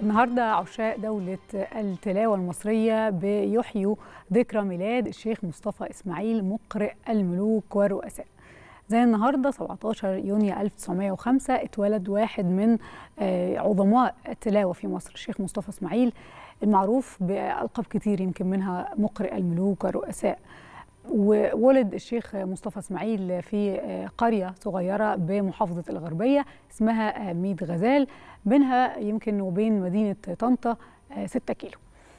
النهارده عشاق دولة التلاوة المصرية بيحيوا ذكرى ميلاد الشيخ مصطفى إسماعيل مقرئ الملوك والرؤساء. زي النهارده 17 يونيو 1905 اتولد واحد من عظماء التلاوة في مصر، الشيخ مصطفى إسماعيل، المعروف بألقاب كتير يمكن منها مقرئ الملوك والرؤساء. وولد الشيخ مصطفى إسماعيل في قرية صغيرة بمحافظة الغربية اسمها ميت غزال، بينها يمكن وبين مدينة طنطا 6 كيلو.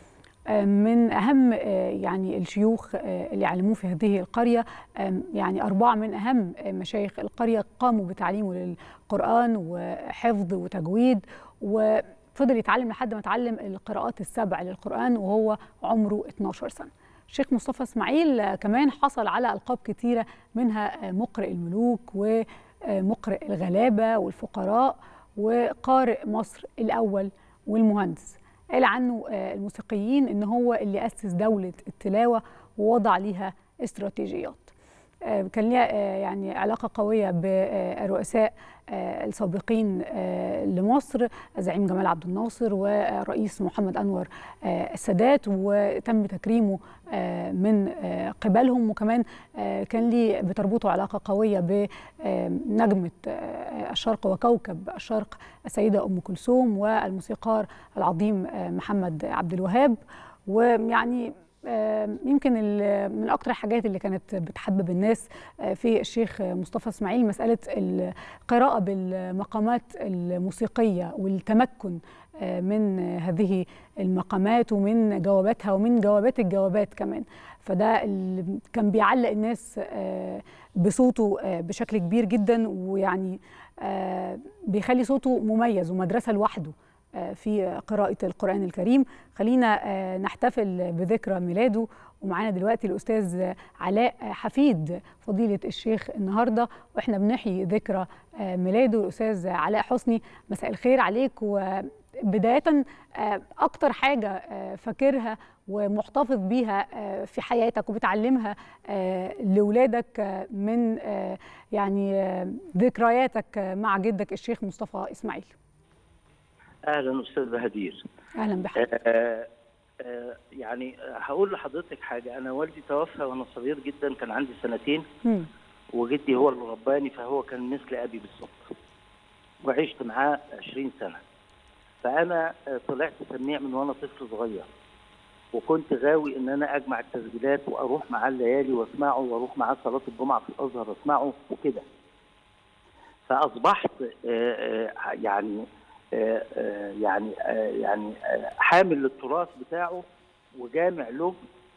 من أهم يعني الشيوخ اللي علموه في هذه القرية، يعني 4 من أهم مشايخ القرية قاموا بتعليمه للقرآن وحفظ وتجويد، وفضل يتعلم لحد ما اتعلم القراءات ال7 للقرآن وهو عمره 12 سنة. الشيخ مصطفى إسماعيل كمان حصل على ألقاب كتيرة منها مقرئ الملوك ومقرئ الغلابة والفقراء وقارئ مصر الأول والمهندس. قال عنه الموسيقيين إن هو اللي أسس دولة التلاوة ووضع ليها استراتيجيات. كان ليها يعني علاقة قوية بالرؤساء السابقين لمصر، الزعيم جمال عبد الناصر ورئيس محمد أنور السادات، وتم تكريمه من قبلهم. وكمان كان ليه بتربطه علاقة قوية بنجمة الشرق وكوكب الشرق السيدة أم كلثوم والموسيقار العظيم محمد عبد الوهاب. ويعني يمكن من أكتر الحاجات اللي كانت بتحبب الناس في الشيخ مصطفى إسماعيل مسألة القراءة بالمقامات الموسيقية والتمكن من هذه المقامات ومن جواباتها ومن جوابات الجوابات كمان. فده اللي كان بيعلق الناس بصوته بشكل كبير جدا، ويعني بيخلي صوته مميز ومدرسة لوحده في قراءة القرآن الكريم. خلينا نحتفل بذكرى ميلاده، ومعانا دلوقتي الأستاذ علاء حفيد فضيلة الشيخ النهاردة، وإحنا بنحيي ذكرى ميلاده. الأستاذ علاء حسني، مساء الخير عليك. وبداية أكتر حاجة فاكرها ومحتفظ بيها في حياتك وبتعلمها لأولادك من يعني ذكرياتك مع جدك الشيخ مصطفى إسماعيل؟ اهلا استاذ بهدير. اهلا بحضرتك. يعني هقول لحضرتك حاجه، انا والدي توفى وانا صغير جدا، كان عندي 2 سنين. وجدي هو اللي رباني، فهو كان مثل ابي بالظبط، وعشت معاه 20 سنه. فانا طلعت سميع من وانا طفل صغير، وكنت غاوي ان انا اجمع التسجيلات واروح معاه الليالي واسمعه، واروح معاه صلاه الجمعه في الازهر اسمعه وكده. فاصبحت يعني حامل للتراث بتاعه وجامع له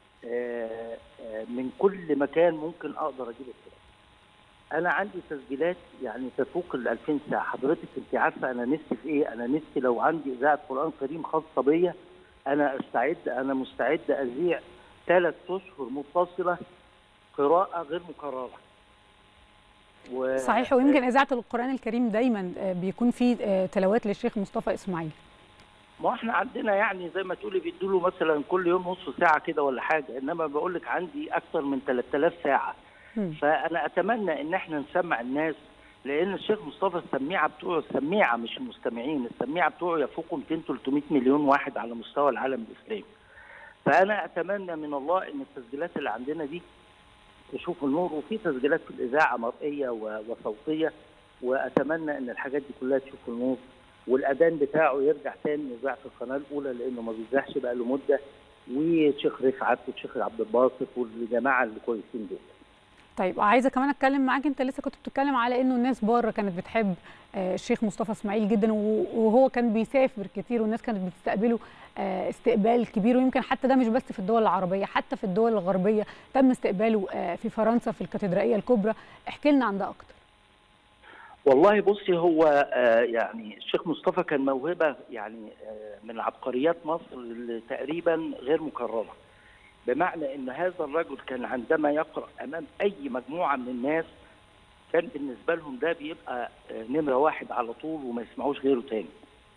من كل مكان ممكن اقدر اجيب التراث. انا عندي تسجيلات يعني تفوق ال 2000 ساعه. حضرتك انت عارفه انا نفسي في ايه؟ انا نفسي لو عندي اذاعه قران كريم خاصه بيا، انا مستعد اذيع 3 أشهر متصله قراءه غير مكرره. صحيح. ويمكن إذاعة القرآن الكريم دايما بيكون فيه تلاوات للشيخ مصطفى إسماعيل. ما احنا عندنا يعني زي ما تقولي بيدوا له مثلا كل يوم نص ساعة كده ولا حاجة، انما بقول لك عندي اكثر من 3000 ساعة. فانا اتمنى ان احنا نسمع الناس، لان الشيخ مصطفى السميعة بتوعه، السميعة مش المستمعين، السميعة بتوعه يفوقوا 200-300 مليون واحد على مستوى العالم الاسلامي. فانا اتمنى من الله ان التسجيلات اللي عندنا دي تشوف النور، وفي تسجيلات في الاذاعه مرئيه وصوتيه، واتمنى ان الحاجات دي كلها تشوف النور، والاذان بتاعه يرجع تاني يذاع في القناه الاولى لانه ما بيذاعش بقى له مده، والشيخ رفعت والشيخ عبد الباسط والجماعه اللي كويسين دول. طيب عايزه كمان اتكلم معاك، انت لسه كنت بتتكلم على انه الناس بره كانت بتحب الشيخ مصطفى اسماعيل جدا، وهو كان بيسافر كتير والناس كانت بتستقبله استقبال كبير، ويمكن حتى ده مش بس في الدول العربيه، حتى في الدول الغربيه تم استقباله في فرنسا في الكاتدرائيه الكبرى. احكي لنا عن ده اكتر. والله بصي، هو يعني الشيخ مصطفى كان موهبه يعني من عبقريات مصر تقريبا غير مكرره، بمعنى ان هذا الرجل كان عندما يقرأ امام اي مجموعه من الناس كان بالنسبه لهم ده بيبقى نمره 1 على طول وما يسمعوش غيره تاني.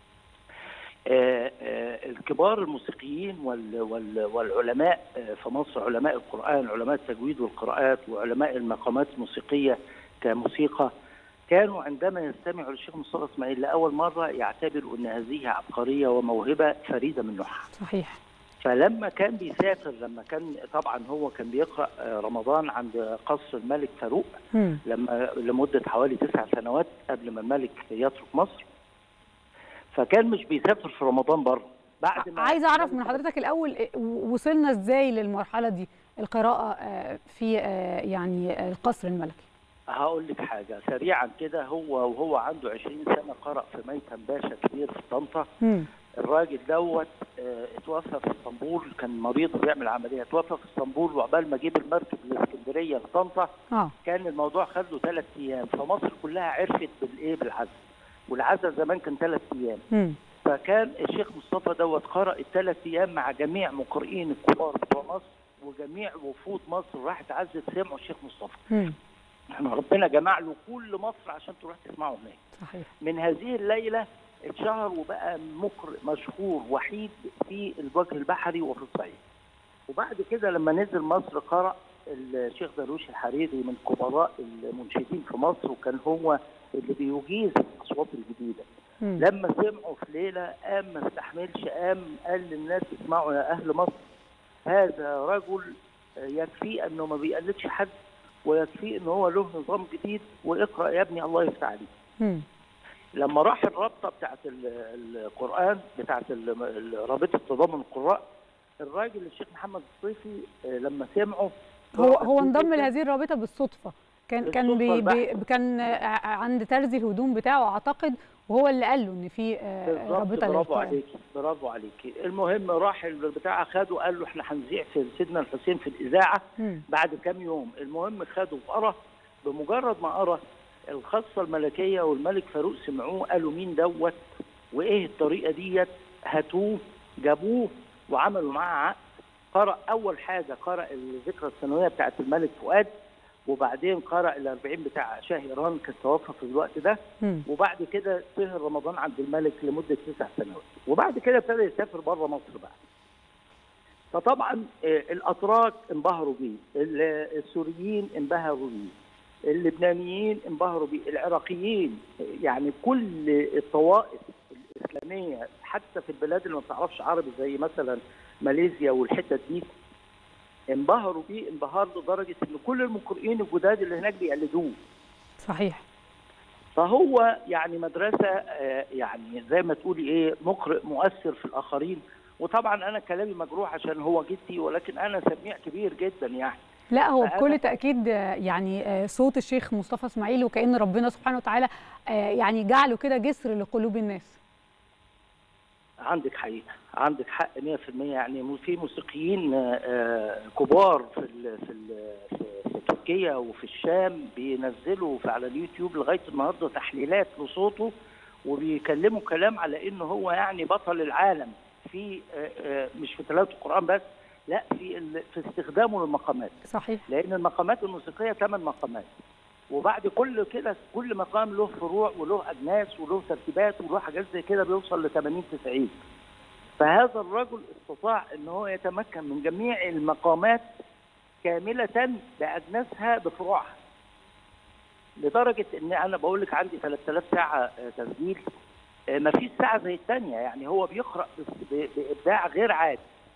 الكبار الموسيقيين والعلماء في مصر، علماء القرآن، علماء التجويد والقراءات، وعلماء المقامات الموسيقيه كموسيقى، كانوا عندما يستمعوا للشيخ مصطفى اسماعيل لاول مره يعتبروا ان هذه عبقريه وموهبه فريده من نوعها. صحيح. فلما كان بيسافر، لما كان طبعا هو كان بيقرا رمضان عند قصر الملك فاروق لمده حوالي 9 سنوات قبل ما الملك يترك مصر. فكان مش بيسافر في رمضان بره. بعد ما عايزه اعرف من حضرتك الاول وصلنا ازاي للمرحله دي القراءه في يعني القصر الملكي؟ هقول لك حاجه سريعا كده. وهو عنده 20 سنه قرأ في ميتم باشا كبير في طنطا. الراجل دوت اتوفى في اسطنبول، كان مريض وبيعمل عمليه، اتوفى في اسطنبول، وعقبال ما جيب المركب لاسكندريه لطنطا كان الموضوع خد له 3 ايام، فمصر كلها عرفت بالعزا، والعزا زمان كان 3 ايام. فكان الشيخ مصطفى دوت قرأ ال3 ايام مع جميع مقرئين الكبار بتوع مصر، وجميع وفود مصر راحت عزت سمعوا الشيخ مصطفى. احنا ربنا جمع له كل مصر عشان تروح تسمعه هناك. صحيح. من هذه الليله اتشهر وبقى مقرئ مشهور وحيد في الوجه البحري وفي الصعيد. وبعد كده لما نزل مصر قرأ الشيخ درويش الحريري من كبراء المنشدين في مصر، وكان هو اللي بيجيز الاصوات الجديده. لما سمعوا في ليله قام ما استحملش، قام قال للناس اسمعوا يا اهل مصر، هذا رجل يكفي انه ما بيقلدش حد، ويكفي ان هو له نظام جديد، واقرأ يا ابني الله يفتح عليك. لما راح الرابطه بتاعت القرآن بتاعت رابطه تضامن القراء، الراجل الشيخ محمد الصيفي لما سمعه هو انضم لهذه الرابطه بالصدفه. كان عند ترزي الهدوم بتاعه اعتقد، وهو اللي قال له ان في رابطه للقرآن. برافو عليكي. المهم راح البتاع خده، قال له احنا هنذيع في سيدنا الحسين في الاذاعه بعد كام يوم. المهم خده وقرا. بمجرد ما قرا الخاصه الملكيه والملك فاروق سمعوه، قالوا مين دوت وايه الطريقه ديت، هاتوه جابوه وعملوا معاه عقد. قرأ اول حاجه قرأ الذكرى السنويه بتاعت الملك فؤاد، وبعدين قرأ ال40 بتاع شاه ايران كان توفى في الوقت ده. وبعد كده سهر رمضان عند الملك لمده 9 سنوات، وبعد كده ابتدى يسافر بره مصر بقى. فطبعا الاتراك انبهروا بيه، السوريين انبهروا بيه، اللبنانيين انبهروا بيه، العراقيين، يعني كل الطوائف الاسلاميه حتى في البلاد اللي ما بتعرفش عربي زي مثلا ماليزيا والحتت دي انبهروا بيه انبهار لدرجه ان كل المقرئين الجداد اللي هناك بيقلدوه. صحيح. فهو يعني مدرسه يعني زي ما تقولي ايه، مقرئ مؤثر في الاخرين. وطبعا انا كلامي مجروح عشان هو جدي، ولكن انا سميع كبير جدا يعني. لا هو بكل تأكيد يعني صوت الشيخ مصطفى اسماعيل، وكأن ربنا سبحانه وتعالى يعني جعله كده جسر لقلوب الناس. عندك حقيقة، عندك حق 100%. يعني في موسيقيين كبار في تركيا وفي الشام بينزلوا على اليوتيوب لغاية النهارده تحليلات لصوته، وبيكلموا كلام على انه هو يعني بطل العالم في مش في تلاوة القرآن بس، لا في استخدامه للمقامات. صحيح. لأن المقامات الموسيقية 8 مقامات، وبعد كل كده كل مقام له فروع وله أجناس وله ترتيبات وله حاجات زي كده بيوصل ل 80-90. فهذا الرجل استطاع ان هو يتمكن من جميع المقامات كاملة بأجناسها بفروعها، لدرجة ان انا بقول لك عندي 3000 ساعة تسجيل، ما فيش ساعة زي الثانية. يعني هو بيقرأ بإبداع غير عادي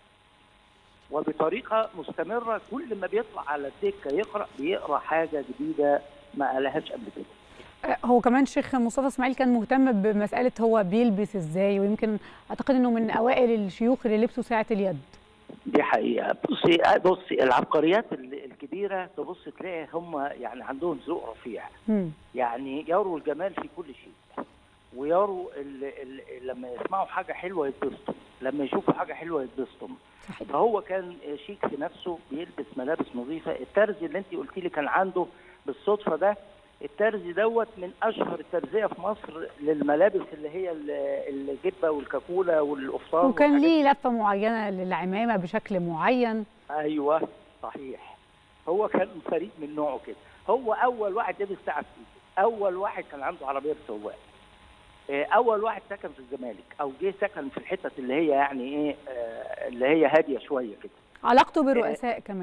وبطريقة مستمرة، كل ما بيطلع على الدكة بيقرأ حاجة جديدة ما قالهاش قبل كده. هو كمان الشيخ مصطفى اسماعيل كان مهتم بمسألة هو بيلبس ازاي، ويمكن اعتقد انه من اوائل الشيوخ اللي لبسوا ساعة اليد. دي حقيقة. بصي العبقريات الكبيرة تبص تلاقي هم يعني عندهم ذوق رفيع. يعني يروا الجمال في كل شيء، ويروا لما يسمعوا حاجة حلوة يتبسطوا، لما يشوفوا حاجة حلوة يتبسطوا. فهو كان شيك في نفسه، بيلبس ملابس نظيفة. الترزي اللي انت قلتي لي كان عنده بالصدفة ده، الترزي دوت من اشهر الترزية في مصر للملابس اللي هي الجبة والكاكولة والقفطان، وكان ليه لفة معينة للعمامة بشكل معين. ايوه صحيح. هو كان فريد من نوعه كده. هو اول واحد لبس ساعة في ايده، اول واحد كان عنده عربية بسواق، اول واحد سكن في الزمالك او جه سكن في الحتت اللي هي يعني ايه اللي هي هاديه شويه كده. علاقته برؤساء كمان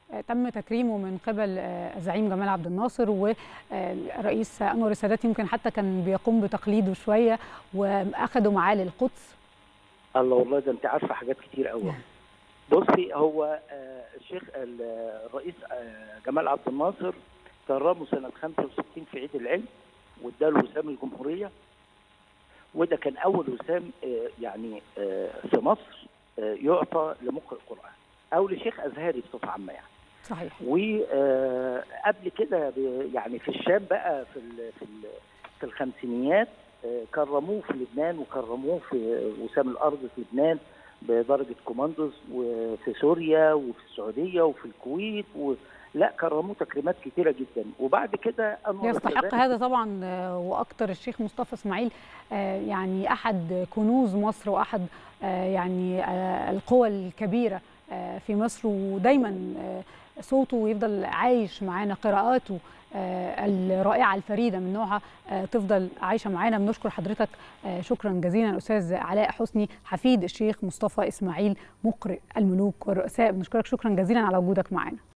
تم تكريمه من قبل الزعيم جمال عبد الناصر، ورئيس أنور السادات يمكن حتى كان بيقوم بتقليده شوية وأخدوا معاه للقدس. الله، والله ده أنت عارفة حاجات كتير قوي. بصي، هو الشيخ الرئيس جمال عبد الناصر كرمه سنة 65 في عيد العلم، واداله وسام الجمهورية، وده كان أول وسام يعني في مصر يعطى لمقرئ قرآن أو لشيخ أزهري بصفة عامة يعني. صحيح. وقبل كده يعني في الشام بقى في الخمسينيات كرموه في لبنان، وكرموه في وسام الأرض في لبنان بدرجة كوماندوز، وفي سوريا وفي السعودية وفي الكويت لا كرموه تكريمات كتيرة جدا. وبعد كده يستحق هذا طبعا واكثر الشيخ مصطفى اسماعيل، يعني احد كنوز مصر واحد يعني القوى الكبيره في مصر، ودايما صوته يفضل عايش معانا، قراءاته الرائعه الفريده من نوعها تفضل عايشه معانا. بنشكر حضرتك شكرا جزيلا الاستاذ علاء حسني حفيد الشيخ مصطفى اسماعيل مقرئ الملوك والرؤساء، بنشكرك شكرا جزيلا على وجودك معنا.